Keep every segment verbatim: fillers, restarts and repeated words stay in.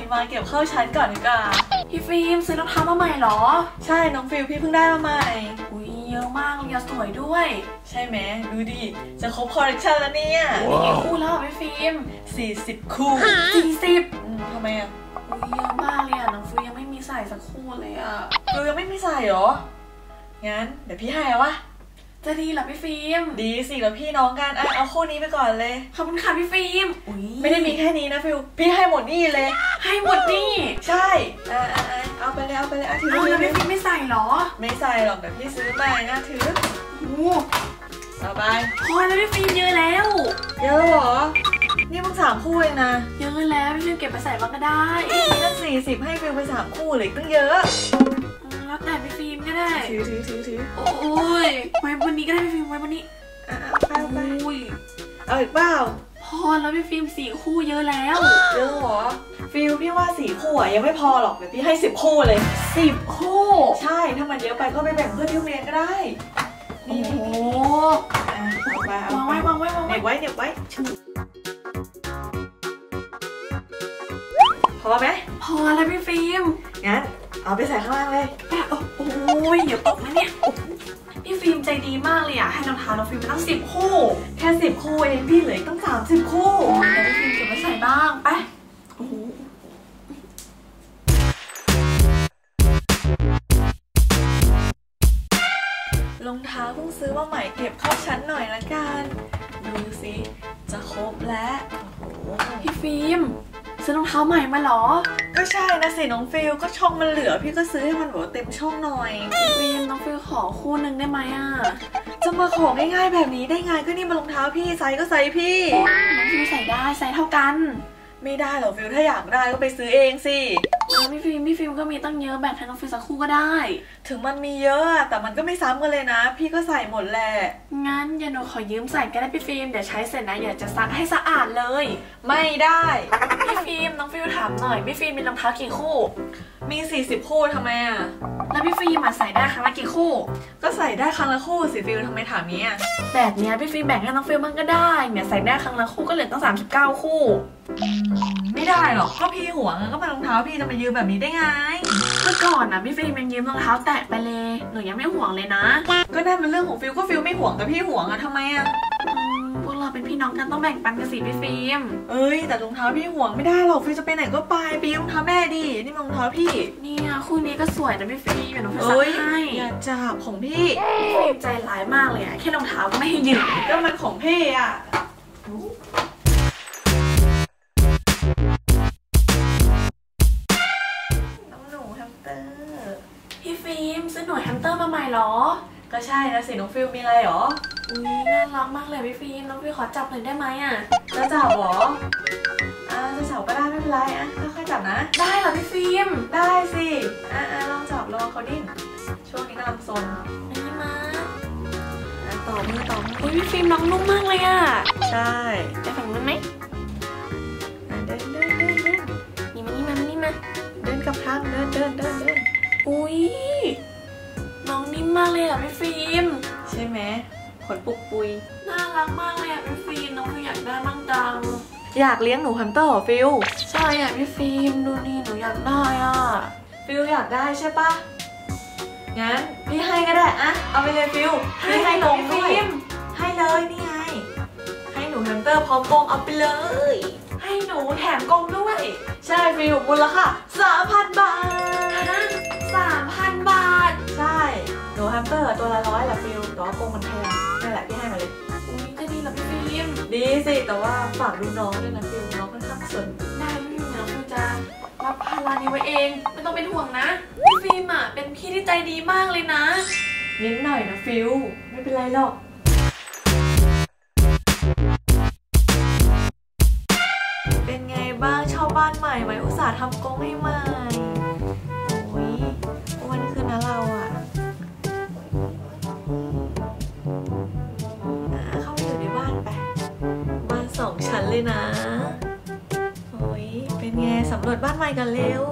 มาเก็บเข้าชั้นก่อนดีกว่าพี่ฟิล์มซื้อรองเท้ามาใหม่เหรอใช่น้องฟิลพี่เพิ่งได้มาใหม่อุ้ยเยอะมากเลยสวยด้วยใช่ไหมดูดิจะครบคอลเลคชันแล้วเนี่ยมีกี่คู่แล้วพี่ฟิล์มสี่สิบคู่สี่สิบทำไมอ่ะอุ้ยเยอะมากเลยอ่ะน้องฟิลยังไม่มีใส่สักคู่เลยอ่ะฟิลยังไม่มีใส่หรองั้นเดี๋ยวพี่ให้วะจะดีเหรอพี่ฟิล์มดีสิเราพี่น้องกันอ่ะเอาคู่นี้ไปก่อนเลยขอบคุณค่ะพี่ฟิล์มไม่ได้มีแค่นี้นะฟิลพี่ให้หมดนี่เลยให้หมดนี่ใช่อ่าเอาไปเลยเอาไปเลยเอาถือแล้วพี่ฟิล์มไม่ใส่หรอไม่ใส่หรอกแต่พี่ซื้อใหม่นะถือโอ้สบายพอแล้วพี่ฟิล์มเยอะแล้วเยอะหรอนี่มึงสามคู่เองนะเยอะแล้วพี่ฟิล์มเก็บไปใส่บ้างก็ได้นี่ตั้งสี่สิบให้ฟิลไปสามคู่เลยตั้งเยอะแล้วแต่พี่ฟิล์มก็ได้ถือถือถือถือโอ้ยไว้บนนี้ก็ได้พี่ฟิล์มไว้บนนี้อ่ะเอาไปเอาไปเอาอีกเปล่าพอแล้วพี่ฟิล์มสี่คู่เยอะแล้วเยอะหรอฟิลพี่ว่าสี่คู่อ่ะยังไม่พอหรอกเดี๋ยวพี่ให้สิบคู่เลยสิบคู่ใช่ถ้ามันเยอะไปก็ไปแบ่งเพื่อนที่โรงเรียนก็ได้โอ้โหอ่ะเอาไปเอาวางไว้วางไว้วางไว้เน็บไว้เน็บไว้พอไหมพอแล้วพี่ฟิล์มงั้นเอาไปใส่ข้างล่างเลยโอ้ยเดี๋ยวตกนะเนี่ยพี่ฟิล์มใจดีมากเลยอ่ะให้รองเท้าน้องฟิล์มไปตั้งสิบคู่แค่สิบคู่เองพี่เหลือตั้งสามสิบคู่แต่พี่ฟิล์มเก็บไว้ใส่บ้างไปรองเท้าเพิ่งซื้อมาใหม่เก็บเข้าชั้นหน่อยละกันดูสิจะครบแล้วโอ้โหพี่ฟิล์มซื้อรองเท้าใหม่มาหรอก็ใช่นะสิน้องฟิลก็ช่องมันเหลือพี่ก็ซื้อให้มันแบบเต็มช่องหน่อยพี่ฟิล์มน้องฟิลขอคู่หนึ่งได้ไหมอ่ะจะมาของ่ายๆแบบนี้ได้ไงก็นี่มันรองเท้าพี่ไซส์ก็ไซส์พี่น้องฟิลใส่ได้ไซส์เท่ากันไม่ได้หรอฟิลถ้าอยากได้ก็ไปซื้อเองสิพี่ฟิล์มพี่ฟิล์มก็มีตั้งเยอะแบ่งให้น้องฟิลสักคู่ก็ได้ถึงมันมีเยอะแต่มันก็ไม่ซ้ำกันเลยนะพี่ก็ใส่หมดแหละงั้นอย่าหนูขอยืมใส่ก็ได้พี่ฟิล์มเดี๋ยวใช้เสร็จนะอยากจะซักให้สะอาดเลยไม่ได้พี่ฟิล์มน้องฟิลถามหน่อยพี่ฟิล์มมีรองเท้ากี่คู่มีสี่สิบคู่ทำไมอ่ะแล้วพี่ฟิล์มใส่ได้ครั้งละกี่คู่ก็ใส่ได้ครั้งละคู่สิฟิลทำไมถามนี้อ่ะแบบนี้พี่ฟิล์มแบ่งให้น้องฟิลบ้างก็ได้เนี่ยใส่ได้ครั้งละคู่ก็เหลือตั้งสามสิบเก้าคู่ไม่ได้หรอกก็พี่หวงก็เป็นรองเท้าพี่จะมายืมแบบนี้ได้ไงเมื่อก่อนนะพี่ฟิล์มยังยืมรองเท้าแตะไปเลยหนูยังไม่ห่วงเลยนะก็นั่นเป็นเรื่องของฟิลก็ฟิลไม่ห่วงแต่พี่ห่วงอะทำไมอะพวกเราเป็นพี่น้องกันต้องแบ่งปันกันสิพี่ฟิล์มเอ้ยแต่รองเท้าพี่ห่วงไม่ได้หรอกฟิลจะไปไหนก็ไปไปยืมรองเท้าแม่ดินี่รองเท้าพี่เนี่ยคู่นี้ก็สวยนะพี่ฟิล์มเดี๋ยวหนูไปซักให้อย่าจับของพี่พี่ฟิล์มใจร้ายมากเลยอะแค่รองเท้าก็ไม่ให้ยืมก็มันของพี่อะพี่ฟิล์มซื้อหน่วยแฮมสเตอร์มาใหม่หรอก็ใช่นะสิน้องฟิลมีอะไรหรออุ้ยน่ารักมากเลยพี่ฟิล์มน้องฟิลขอจับหน่อยได้ไหมอ่ะจะจับหรออ่าจะจับก็ได้ไม่เป็นไรอ่ะค่อยๆจับนะได้เหรอพี่ฟิล์มได้สิอ่าลองจับลองเขาดิ้นช่วงนี้กำลังซนนี่มาต่อมือต่อมืออุ้ยพี่ฟิล์มน้องนุ่มมากเลยอ่ะใช่จะฝั่งนั้นไหมเดินเดินเดินเดินนี่มานี่มานี่มาเดินกับทางเดินเดินเดินเดินอุ้ยน้องนิ่มมากเลยอ่ะพี่ฟิล์มใช่ไหมขนปุกปุยน่ารักมากเลยอ่ะพี่ฟิล์มน้องฟิลอยากได้มั่งจังอยากเลี้ยงหนูแฮมสเตอร์เหรอฟิลใช่อ่ะพี่ฟิล์มดูนี่หนูอยากได้อ่ะฟิลอยากได้ใช่ปะงั้นพี่ให้ก็ได้อะเอาไปเลยฟิลพี่ให้กงด้วยให้เลยนี่ไงให้หนูแฮมสเตอร์พร้อมกงเอาไปเลยให้หนูแถมกงด้วยใช่ฟิลมูลค่าสามพันบาทสามพันบาทใช่หนูแฮมสเตอร์ตัวละร้อยแหละฟิลแต่ว่ากงมันแพงนั่นแหละพี่ให้มาเลยอุ้ยจะดีเหรอพี่ฟิล์มดีสิแต่ว่าฝากดูน้องด้วยนะฟิลน้องค่อนข้างสนได้พี่ฟิล์มน้องฟิลจะรับภาระนี้ไว้เองไม่ต้องเป็นห่วงนะพี่ฟิล์มอ่ะเป็นพี่ที่ใจดีมากเลยนะนิดหน่อยนะฟิลไม่เป็นไรหรอกเป็นไงบ้างชอบบ้านใหม่ไหมอุตส่าห์ทำกงให้ใหม่โอ้ยวันคืนนะเราอ่ะเข้าไปอยู่ในบ้านไปบ้านสองชั้นเลยนะโอ้ยเป็นไงสำรวจบ้านใหม่กันเร็ว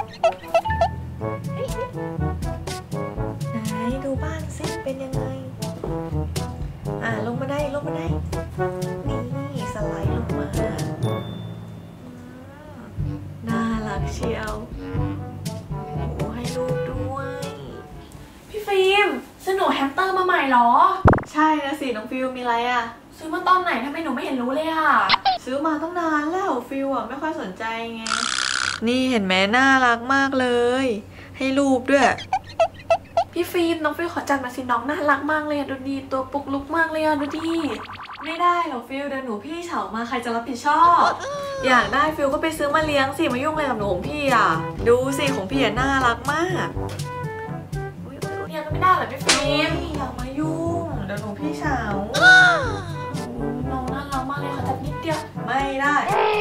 ไหนดูบ้านซิเป็นยังไงอ่าลงมาได้ลงมาได้นี่สไลด์ลงมาน่ารัรักเชียวโอ้ให้ลูกด้วยพี่ฟิล์มซื้อหนูแฮมสเตอร์มาใหม่เหรอใช่นะสิน้องฟิลมีอะไรอ่ะซื้อมาตอนไหนทำไมหนูไม่เห็นรู้เลยอ่ะซื้อมาตั้งนานแล้วฟิลอ่ะไม่ค่อยสนใจไงนี่เห็นไหมน่ารักมากเลยให้รูปด้วยพี่ฟิล์มน้องฟิลขอจัดมาสิน้องน่ารักมากเลยอ่ะดูดีตัวปุกลุกมากเลยอ่ะดูดีไม่ได้หรอกฟิลเดี๋ยวหนูพี่เฉามาใครจะรับผิดชอบอยากได้ฟิลก็ไปซื้อมาเลี้ยงสิมายุ่งอะไรกับหนูของพี่อ่ะดูสิของพี่อ่ะน่ารักมากเนี่ยก็ไม่ได้หรอพี่ฟิล์มอย่ามายุ่งเดี๋ยวหนูพี่เฉาน้องน่ารักมากเลยขอจับนิดเดียวไม่ได้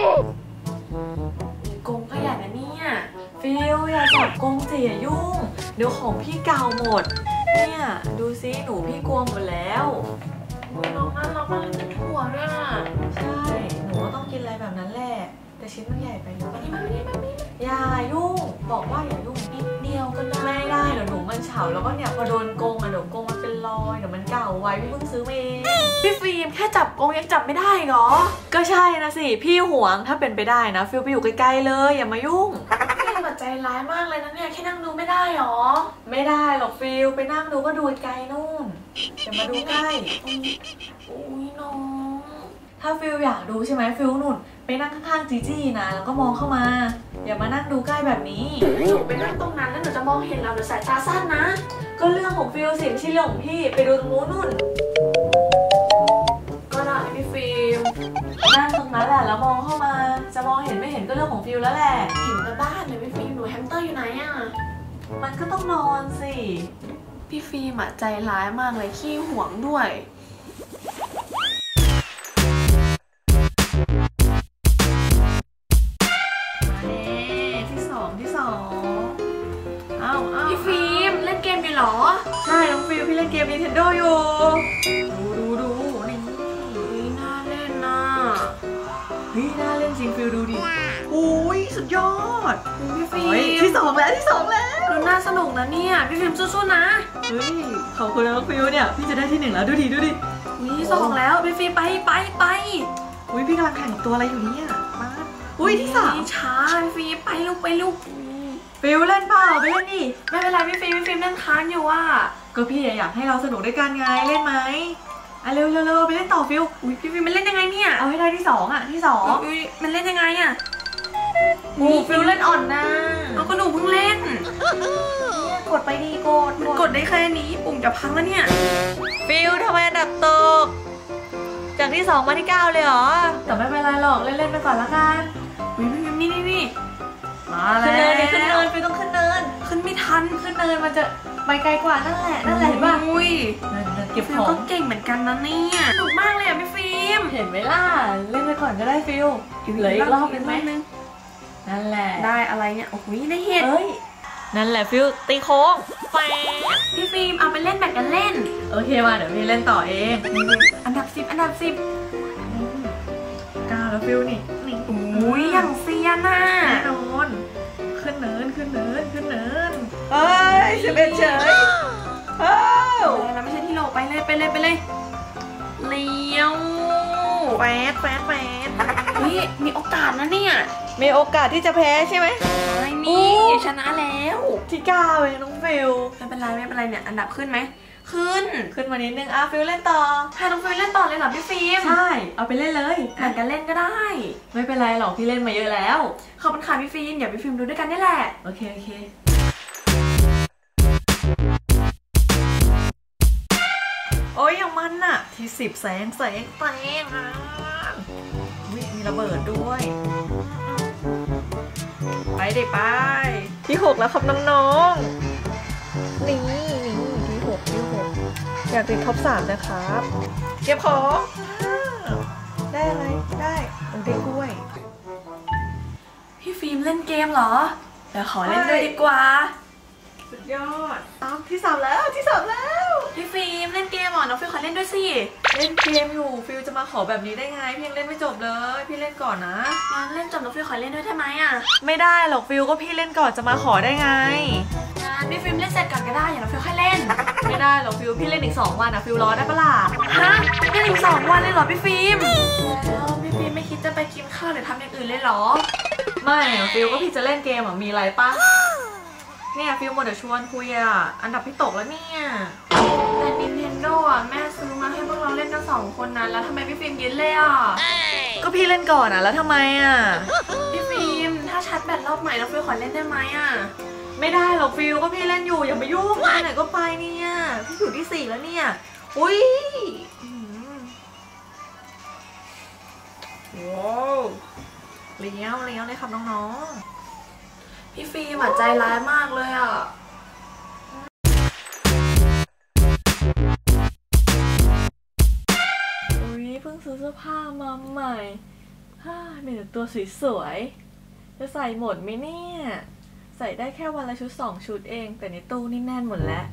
กงขยันนะเนี่ยฟิลอย่าจับกงสิอย่ายุ่งเดี๋ยวของพี่เก่าหมดเนี่ยดูซิหนูพี่กลัวหมดแล้วน้องน่ารักมากเลยถั่วด้วยอ่ะใช่หนูก็ต้องกินอะไรแบบนั้นแหละแต่ชิ้นมันใหญ่ไปหรือเปล่าไม่ได้ไม่ได้อย่ายุ่งบอกว่าอย่ายุ่งนิดเดียวก็ได้ไม่ได้เดี๋ยวหนูมันเฉาแล้วก็เนี่ยพอโดนโกงอ่ะเดี๋ยวโกงมันเป็นรอยเดี๋ยวมันเก่าไว้พี่เพิ่งซื้อมาเองพี่ฟิล์มแค่จับโกงยังจับไม่ได้เหรอก็ใช่นะสิพี่หวงถ้าเป็นไปได้นะฟิลไปอยู่ไกลๆเลยอย่ามายุ่งพี่แบบใจร้ายมากเลยนะเนี่ยแค่นั่งดูไม่ได้หรอไม่ได้หรอกฟิลไปนั่งดูก็ดูไกลนู่นอย่ามาดูใกล้อุ้ยน้องถ้าฟิลอยากดูใช่ไหมฟิลนุ่นไปนั่งข้างๆจีจี้นะแล้วก็มองเข้ามาอย่ามานั่งดูใกล้แบบนี้หนูไปนั่งตรงนั้นแล้วหนูจะมองเห็นเราหรือสายตาสั้นนะก็เรื่องของฟิลสิไม่ใช่เรื่องของพี่ไปดูตรงนู้นนู่นก็ได้พี่ฟิล์มนั่งตรงนั้นแหละแล้วมองเข้ามาจะมองเห็นไม่เห็นก็เรื่องของฟิลแล้วแหละเห็นแต่บ้านเลยพี่ฟิล์มหนูแฮมสเตอร์อยู่ไหนอ่ะมันก็ต้องนอนสิพี่ฟิล์มใจร้ายมากเลยขี้หวงด้วยพี่ฟิล์มเล่นเกมอยู่หรอใช่น้องฟิล์มพี่เล่นเกม Nintendo อยู่ดูดูดูนี่น่าเล่นนะเฮ้ยน่าเล่นจริงฟิล์มดูดิโอ้ยสุดยอดพี่ฟิล์มที่สองแล้วที่สองแล้วดูน่าสนุกนะเนี่ยพี่ฟิล์มสู้ๆนะเฮ้ยขอบคุณน้องฟิล์มเนี่ยพี่จะได้ที่หนึ่งแล้วดูดิดูดินี่สองแล้วพี่ฟิล์มไปไปไปอุ้ยพี่กำลังแข่งตัวอะไรอยู่เนี่ยมาอุ้ยที่สามช้าพี่ฟิล์มไปลูกไปลูกฟิลเล่นเปล่าไปเล่นดิไม่เป็นไรพี่ฟิล์มพี่ฟิล์มเล่นค้างอยู่ว่ะก็พี่อยากให้เราสนุกด้วยกันไงเล่นไหมอ่ะเร็วเร็วไปเล่นต่อฟิลอุ้ยพี่ฟิล์มมันเล่นยังไงเนี่ยเอาให้ได้ที่สองอ่ะที่สองอุ้ยมันเล่นยังไงอ่ะโอ้ฟิลเล่นอ่อนนะเอาก็หนูเพิ่งเล่นกดไปดีกดกดได้แค่นี้ปุ่มจะพังแล้วเนี่ยฟิลทำไมอันดับตกจากที่สองมาที่เก้าเลยเหรอแต่ไม่เป็นไรหรอกเล่นๆไปก่อนละกันอุ้ยพี่ฟิล์มนี่นี่นี่มาแล้วขึ้นเนินดิขึ้นเนินฟิลต้องขึ้นเนินขึ้นไม่ทันขึ้นเนินมันจะไปไกลกว่านั่นแหละนั่นแหละเห็นป่ะอุ้ยเก็บของก็เก่งเหมือนกันนะเนี่ยสนุกมากเลยอ่ะพี่ฟิล์มเห็นไหมล่ะเล่นไปก่อนก็ได้ฟิลเหลืออีกรอบนึงไหมนั่นแหละได้อะไรเนี่ยโอ้โหได้เห็ดนั่นแหละฟิลตีโค้งแปะพี่ฟิล์มเอาไปเล่นแบดกันเล่นโอเคมาเดี๋ยวพี่เล่นต่อเองอันดับสิบอันดับสิบเก้าแล้วฟิลนี่นี่อุ้ยอย่างเซียนน่ะแน่นอนขึ้นเนินขึ้นเนินขึ้นเนินเฮ้ยสิบเอ็ดเฉยเฮ้ยแล้วไม่ใช่ที่โลไปเลยไปเลยไปเลยเลี้ยวแฟดแฟดแฟดเฮ้ยมีโอกาสนะเนี่ยมีโอกาสที่จะแพ้ใช่ไหมไม่นี่ชนะแล้วที่เก้าเองน้องฟิลไม่เป็นไรไม่เป็นไรเนี่ยอันดับขึ้นไหมขึ้นขึ้นมานิดนึงอ่ะฟิลเล่นต่อให้น้องฟิลเล่นต่อเลยเหรอพี่ฟิล์มใช่เอาไปเล่นเลยแข่งกันเล่นก็ได้ไม่เป็นไรหรอกพี่เล่นมาเยอะแล้วขอบคุณค่ะพี่ฟิล์มเดี๋ยวพี่ฟิล์มดูด้วยกันนี่แหละโอเคโอเคโอ้ยอย่างมันน่ะที่สิบแสงแสงแสงอ่ะมีระเบิดด้วยไปเด็กไปที่หกแล้วครับน้องๆนี่ที่หกที่หกอยากติดท็อปสามนะครับเก็บของได้อะไรได้ได้กล้วยพี่ฟิล์มเล่นเกมเหรอเดี๋ยวขอเล่นด้วยดีกว่าสุดยอดตามที่สามแล้วที่สามแล้วพี่ฟิล์มเล่นเกมเหรอน้องฟิล์มขอเล่นด้วยสิเล่นเกมอยู่ฟิลจะมาขอแบบนี้ได้ไงพี่ยังเล่นไม่จบเลยพี่เล่นก่อนนะงั้นเล่นจบน้องฟิล์มขอเล่นด้วยได้ไหมอ่ะไม่ได้หรอกฟิลก็พี่เล่นก่อนจะมาขอได้ไงงั้นพี่ฟิล์มเล่นเสร็จก่อนก็ได้อย่าน้องฟิล์มค่อยเล่นไม่ได้หรอกฟิลพี่เล่นอีกสองวันนะฟิลรอได้ปะล่ะฮะเล่นอีกสองวันเลยเหรอพี่ฟิล์มแล้วพี่ฟิล์มไม่คิดจะไปกินข้าวหรือทำอย่างอื่นเลยเหรอไม่อะฟิลก็พี่จะเล่นเกมอะมีอะไรปะเนี่ยฟิลโมเดลชวนคุยอะอันดับพี่ตกแล้วเนี่ยแต่ Nintendo อ่ะแม่ซื้อมาให้พวกเราเล่นกันสองคนนะแล้วทำไมพี่ฟิล์มยึดเลยอ่ะก็พี่เล่นก่อนอะแล้วทำไมอะพี่ฟิล์มถ้าชาร์จแบตรอบใหม่น้องฟิลขอเล่นได้ไหมอ่ะไม่ได้หรอกฟิลก็พี่เล่นอยู่อย่ามายุ่งไปไหนก็ไปเนี่ยพี่อยู่ที่สี่แล้วเนี่ยอุ้ยว้าวเลี้ยวเลี้ยวเลยครับน้องๆพี่ฟิล์มใจร้ายมากเลยอ่ะอุ้ยเพิ่งซื้อเสื้อผ้ามาใหม่ฮ่ามีแต่ตัวสวยๆจะใส่หมดไหมเนี่ยใส่ได้แค่วันละชุดสองชุดเองแต่ในตู้นี่แน่นหมดแล้ว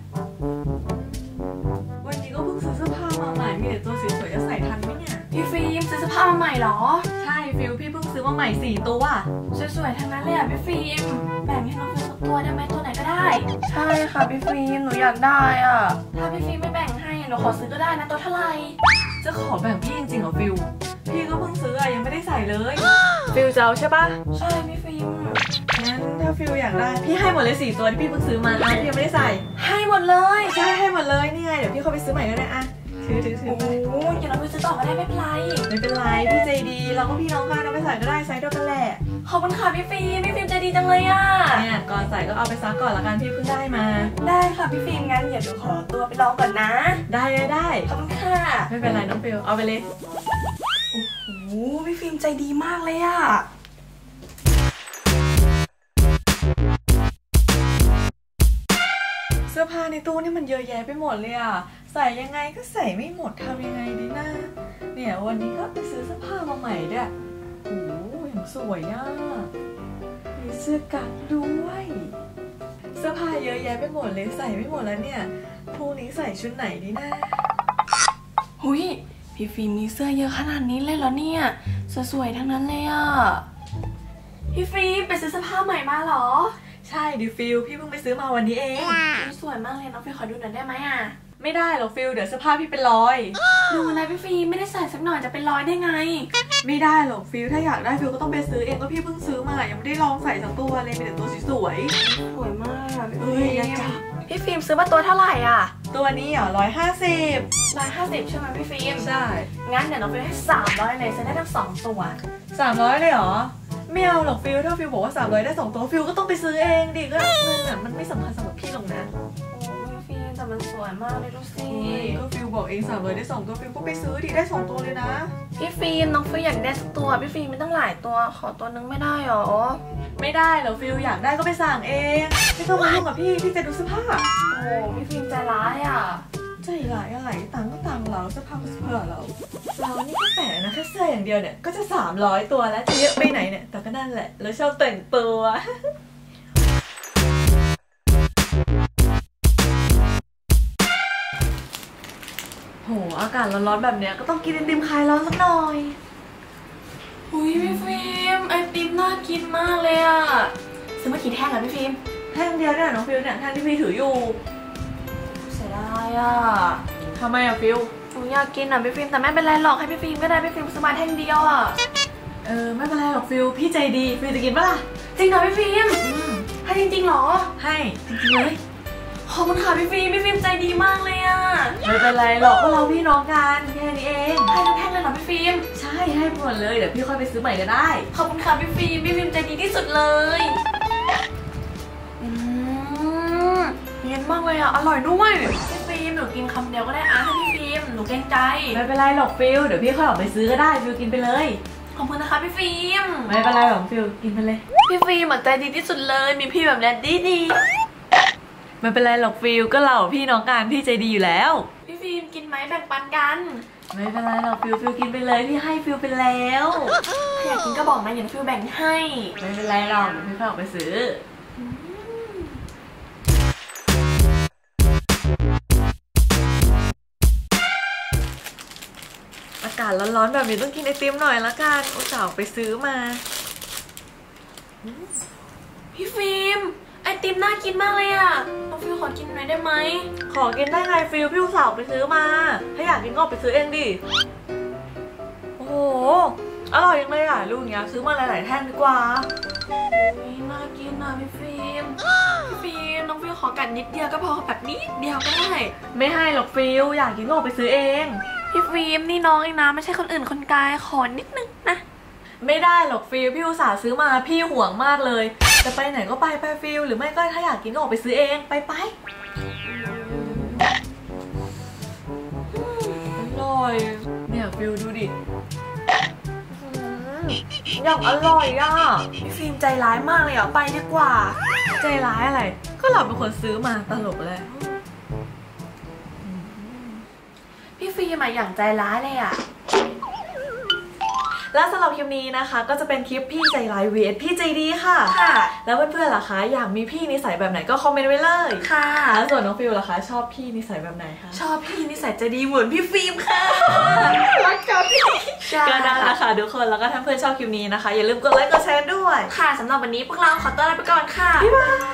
วันนี้ก็เพิ่งซื้อเสื้อผ้ามาใหม่มีแต่ตัวสวยๆจะใส่ทันไหมเนี่ยพี่ฟิล์มซื้อเสื้อผ้ามาใหม่เหรอใช่ฟิลพี่เพิ่งซื้อมาใหม่สี่ตัวสวยๆทั้งนั้นเลยอ่ะพี่ฟิล์มแบ่งให้น้องฟิล์มสักตัวได้ไหมตัวไหนก็ได้ใช่ค่ะพี่ฟิล์มหนูอยากได้อ่ะถ้าพี่ฟิล์มไม่แบ่งให้หนูขอซื้อก็ได้นะตัวเท่าไหร่จะขอแบ่งพี่จริงๆเหรอฟิลพี่ก็เพิ่งซื้ออะยังไม่ได้ใส่เลยฟิลเจ้าใช่ปะใช่พี่ฟิล์มงั้นถ้าฟิลอยากได้พี่ให้หมดเลยสี่ตัวที่พี่เพิ่งซื้อมาอ่ะพี่ยังไม่ได้ใส่ให้หมดเลยใช่ให้หมดเลยนี่ไงเดี๋ยวพี่เข้าไปซื้อใหม่ก็ได้อ่ะถือถือถือโอ้ยอย่าเราไปซื้อต่อก็ได้ไม่เป็นไรไม่เป็นไรพี่ใจดีเราก็พี่น้องกันเอาไปใส่ก็ได้ไซส์เดียวกันแหละขอบคุณค่ะพี่ฟิล์มพี่ฟิล์มใจดีจังเลยอ่ะเนี่ยก่อนใส่ก็เอาไปซักก่อนละกันพี่เพิ่งได้มาได้ค่ะพี่ฟิล์มงั้นเดี๋ยวหนูขอตัวไปลองก่อนนะได้ได้ได้ขอบคุณค่ะไม่เป็นไรน้องฟิลเอาไปเลยโอ้โหพี่ฟิล์มใจดีมากเลยอ่ะเสื้อผ้าในตู้นี่มันเยอะแยะไปหมดเลยอ่ะใส่ยังไงก็ใส่ไม่หมดทำยังไงดีนะเนี่ยวันนี้ก็ไปซื้อเสื้อผ้ามาใหม่ด้วยโอ้ยอย่างสวยอ่ะมีเสื้อกั๊กด้วยเสื้อผ้าเยอะแยะไปหมดเลยใส่ไม่หมดแล้วเนี่ยพรุ่งนี้ใส่ชุดไหนดีนะหุยพี่ฟิล์มมีเสื้อเยอะขนาดนี้เลยเหรอเนี่ยสวยๆทั้งนั้นเลยอ่ะพี่ฟิล์มไปซื้อเสื้อผ้าใหม่มาเหรอใช่ดิฟิลพี่เพิ่งไปซื้อมาวันนี้เองสวยมากเลยน้องฟิลขอดูหน่อยได้ไหมอ่ะไม่ได้หรอกฟิลเดี๋ยวเสื้อผ้าพี่เป็นรอยดูอะไรพี่ฟิลไม่ได้ใส่สักหน่อยจะเป็นรอยได้ไงไม่ได้หรอกฟิลถ้าอยากได้ฟิลก็ต้องไปซื้อเองก็พี่เพิ่งซื้อมายังไม่ได้ลองใส่ทั้งตัวเลยมีแต่ตัวสวยๆสวยมากเอ้ยพี่ฟิล์มซื้อมาตัวเท่าไหร่อ่ะตัวนี้เหรอร้อยห้าสิบร้อยห้าสิบใช่ไหมพี่ฟิล์มใช่งั้นเดี๋ยวน้องฟิลให้สามร้อยเลยซื้อได้ทั้งสองตัวสามร้อยเลยเหรอไม่เอาหรอกฟิลถ้าฟิลบอกว่าสามร้อยได้สองตัวฟิลก็ต้องไปซื้อเองดิก็เงินอ่ะมันไม่สำคัญสำหรับพี่หรอกนะโอ้ยฟิลแต่มันสวยมากเลยดูสิก็ฟิลบอกเองสามร้อยได้สองตัวฟิลก็ไปซื้อดิได้สองตัวเลยนะพี่ฟิลน้องฟิลอยากได้สักตัวพี่ฟิลมีตั้งหลายตัวขอตัวนึงไม่ได้หรอไม่ได้หรอกฟิลอยากได้ก็ไปสั่งเองไม่ต้องมายุ่งกับพี่พี่จะดูเสื้อผ้าโอ้พี่ฟิลใจร้ายอ่ะใจร้ายอะไรต่างก็ต่างเราเสื้อผ้าก็เสื้อเราเรานี่ก็แต่นะแค่เสื้ออย่างเดียวเนี่ยก็จะสามร้อยตัวแล้วจะเยอะไปไหนเนี่ยแต่ก็นั่นแหละเราชอบแต่งตัวโหอากาศร้อนๆแบบเนี้ยก็ต้องกินไอติมคลายร้อนสักหน่อยหุยพี่ฟิล์มไอติมน่ากินมากเลยอ่ะซื้อมากี่แท่งอ่ะพี่ฟิล์มแท่งเดียวเนี่ยน้องฟิลเนี่ยแท่งที่พี่ถืออยู่เสียดายอ่ะทำไมอะฟิลหนูอยากกินอ่ะพี่ฟิล์มแต่ไม่เป็นไรหรอกให้พี่ฟิล์มก็ได้พี่ฟิล์มซื้อมาแท่งเดียวอ่ะเออไม่เป็นไรหรอกฟิลพี่ใจดีฟิลจะกินปะล่ะจริงเหรอพี่ฟิล์มให้จริงๆหรอให้จริงๆเลยขอบคุณค่ะพี่ฟิล์มพี่ฟิล์มใจดีมากเลยอ่ะไม่เป็นไรหรอกก็เราพี่น้องกันแค่นี้เองให้ทั้งแท่งเลยเหรอพี่ฟิล์มใช่ให้หมดเลยเดี๋ยวพี่ค่อยไปซื้อใหม่ก็ได้ขอบคุณค่ะพี่ฟิล์มพี่ฟิล์มใจดีที่สุดเลยอืมเย็นมากเลยอ่ะอร่อยด้วยพี่ฟิล์มหนูกินคำเดียวก็ได้อ่ะให้พี่ฟิล์มหนูเกรงใจไม่เป็นไรหรอกฟิลเดี๋ยวพี่ค่อยออกไปซื้อก็ได้ฟิลกินไปเลยขอบคุณนะคะพี่ฟิล์มไม่เป็นไรหรอกฟิลกินไปเลยพี่ฟิล์มใจดีที่สุดเลยมีพี่แบบนี้ดีดีไม่เป็นไรหรอกฟิลก็เราพี่น้องกันพี่ใจดีอยู่แล้วพี่ฟิล์มกินไหมแบ่งปันกันไม่เป็นไรหรอกฟิลฟิลกินไปเลยพี่ให้ฟิลไปแล้วถ้าอยากกินก็บอกนะอย่าฟิลแบ่งให้ไม่เป็นไรหรอกพี่ค่อยออกไปซื้ออากาศร้อนๆแบบนี้ต้องกินไอติมหน่อยละกันอุตส่าห์ไปซื้อมาพี่ฟิล์มไอติมน่ากินมากเลยอ่ะน้องฟิลขอกินหน่อยได้ไหมขอกินได้ไงฟิลพี่อุตส่าห์ไปซื้อมาถ้าอยากกินก็ไปซื้อเองดิโอ้โหอร่อยยังเลยอ่ะลูกเนี้ยซื้อมาหลายๆแท่งดีกว่าโอุ๊ยน่ากินนะพี่ฟิล์มพี่ฟิล์มน้องฟิล์มขอกัดนิดเดียวก็พอแบบนิดเดียวก็ได้ไม่ให้หรอกฟิลอยากกินก็ออกไปซื้อเองพี่ฟิล์มนี่น้องเองนะไม่ใช่คนอื่นคนไกลขอนิดนึงนะไม่ได้หรอกฟิลพี่อุตส่าห์ซื้อมาพี่ห่วงมากเลยจะไปไหนก็ไปไปฟิลหรือไม่ก็ถ้าอยากกินก็ออกไปซื้อเองไปไปอร่อยเนี่ยฟิลดูดิอย่างอร่อยอ่ะพี่ฟิล์มใจร้ายมากเลยอ่ะไปดีกว่าใจร้ายอะไรก็เราเป็นคนซื้อมาตลกเลยพี่ฟิล์มอะอย่างใจร้ายเลยอ่ะและสำหรับคลิปนี้นะคะก็จะเป็นคลิปพี่ใจร้าย วี เอส พี่ใจดีค่ะค่ะแล้วเพื่อนๆล่ะคะอยากมีพี่นิสัยแบบไหนก็คอมเมนต์ไว้เลยค่ะแล้วส่วนน้องฟิลล่ะคะชอบพี่นิสัยแบบไหนคะชอบพี่นิสัยใจดีเหมือนพี่ฟิล์มค่ะรักกันใช่ก็ได้ละค่ะทุกคนแล้วก็ถ้าเพื่อนชอบคลิปนี้นะคะอย่าลืมกดไลค์กดแชร์ด้วยค่ะสำหรับวันนี้พวกเราขอตัวลาไปก่อนค่ะบ๊ายบาย